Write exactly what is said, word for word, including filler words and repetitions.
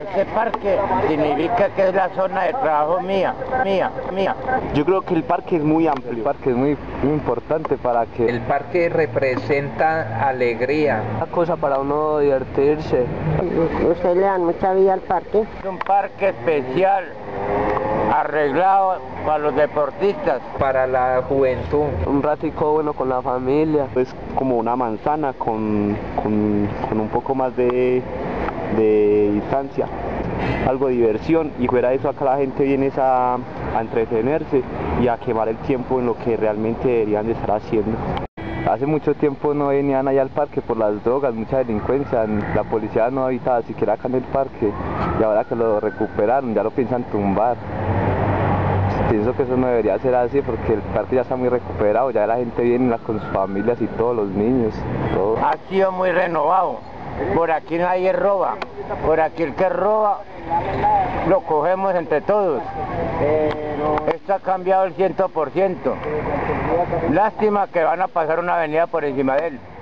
Este parque significa que es la zona de trabajo mía, mía, mía. Yo creo que el parque es muy amplio. El parque es muy importante para que... El parque representa alegría. Una cosa para uno divertirse. ¿Usted le dan mucha vida al parque? Es un parque especial, arreglado para los deportistas. Para la juventud. Un ratico bueno con la familia. Es como una manzana con, con, con un poco más de, de distancia. Algo de diversión, y fuera de eso acá la gente viene a, a entretenerse y a quemar el tiempo en lo que realmente deberían de estar haciendo. Hace mucho tiempo no venían allá al parque por las drogas, mucha delincuencia, la policía no habitaba siquiera acá en el parque, y ahora que lo recuperaron ya lo piensan tumbar. Pienso que eso no debería ser así porque el parque ya está muy recuperado, ya la gente viene con sus familias y todos los niños, todo. Ha sido muy renovado, por aquí nadie roba, por aquí el que roba lo cogemos entre todos. Esto ha cambiado el cien por ciento. Lástima que van a pasar una avenida por encima de él.